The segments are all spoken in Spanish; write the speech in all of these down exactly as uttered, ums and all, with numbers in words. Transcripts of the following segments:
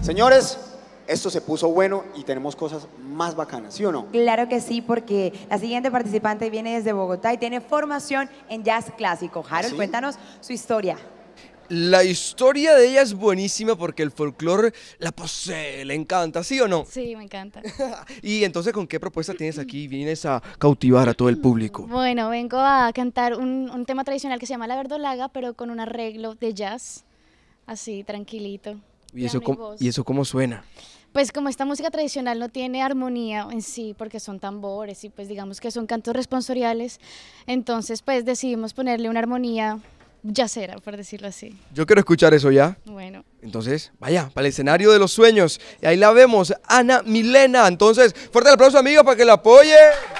Señores, esto se puso bueno y tenemos cosas más bacanas, ¿sí o no? Claro que sí, porque la siguiente participante viene desde Bogotá y tiene formación en jazz clásico. Harold, ¿Sí? cuéntanos su historia. La historia de ella es buenísima porque el folclore la posee, le encanta, ¿sí o no? Sí, me encanta. Y entonces, ¿con qué propuesta tienes aquí? Vienes a cautivar a todo el público. Bueno, vengo a cantar un, un tema tradicional que se llama La Verdolaga, pero con un arreglo de jazz, así, tranquilito. ¿Y eso, piano y cómo, voz. ¿Y eso cómo suena? Pues como esta música tradicional no tiene armonía en sí, porque son tambores y pues digamos que son cantos responsoriales, entonces pues decidimos ponerle una armonía jazzera, por decirlo así. Yo quiero escuchar eso ya. Bueno. Entonces, vaya, para el escenario de los sueños. Y ahí la vemos, Ana Milena. Entonces, fuerte el aplauso, amiga, para que la apoye.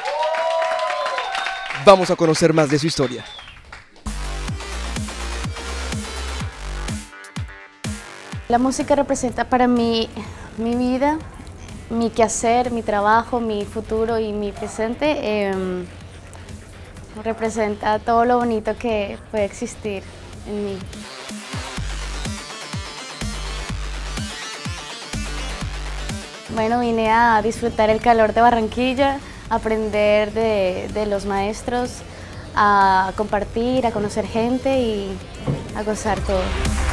Vamos a conocer más de su historia. La música representa para mí mi vida, mi quehacer, mi trabajo, mi futuro y mi presente. Eh, representa todo lo bonito que puede existir en mí. Bueno, vine a disfrutar el calor de Barranquilla, aprender de, de los maestros, a compartir, a conocer gente y a gozar todo.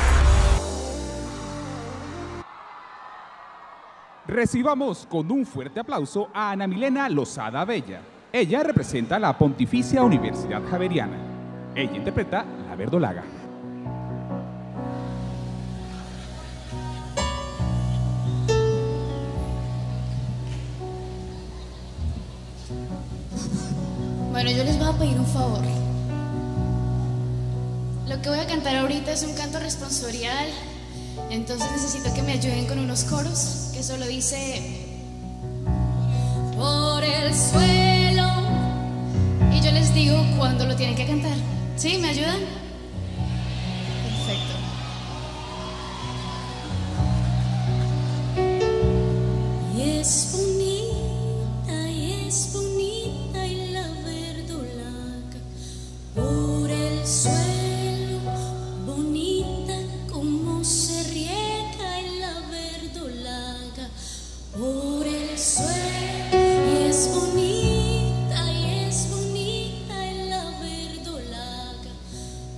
Recibamos con un fuerte aplauso a Ana Milena Lozada Bella. Ella representa la Pontificia Universidad Javeriana. Ella interpreta La Verdolaga. Bueno, yo les voy a pedir un favor. Lo que voy a cantar ahorita es un canto responsorial, entonces necesito que me ayuden con unos coros que solo dice por el suelo y yo les digo cuándo lo tienen que cantar. ¿Sí? ¿Me ayudan? Perfecto. Y es bonita, y es bonita y la verdolaga por el suelo, bonita como se riega en la verdolaga por el suelo. Y es bonita, y es bonita en la verdolaga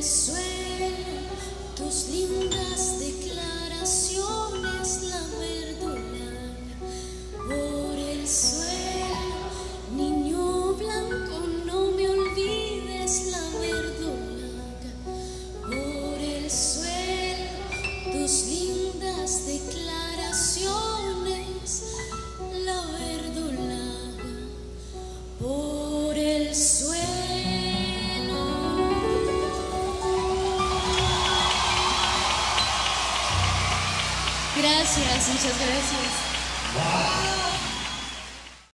suelo, tus lindas declaraciones, la verdolaga. Por el suelo, niño blanco, no me olvides, la verdolaga. Por el suelo, tus lindas declaraciones, la verdolaga. Por el suelo. Gracias, muchas gracias.